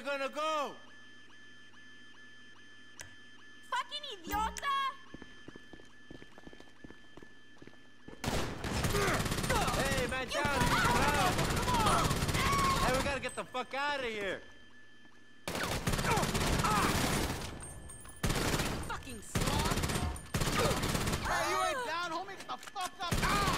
gonna go? Fucking idiota! Hey, man, down! Hey, we gotta get the fuck out of here! Fucking slob! Hey, you ain't down, homie! Get the fuck up!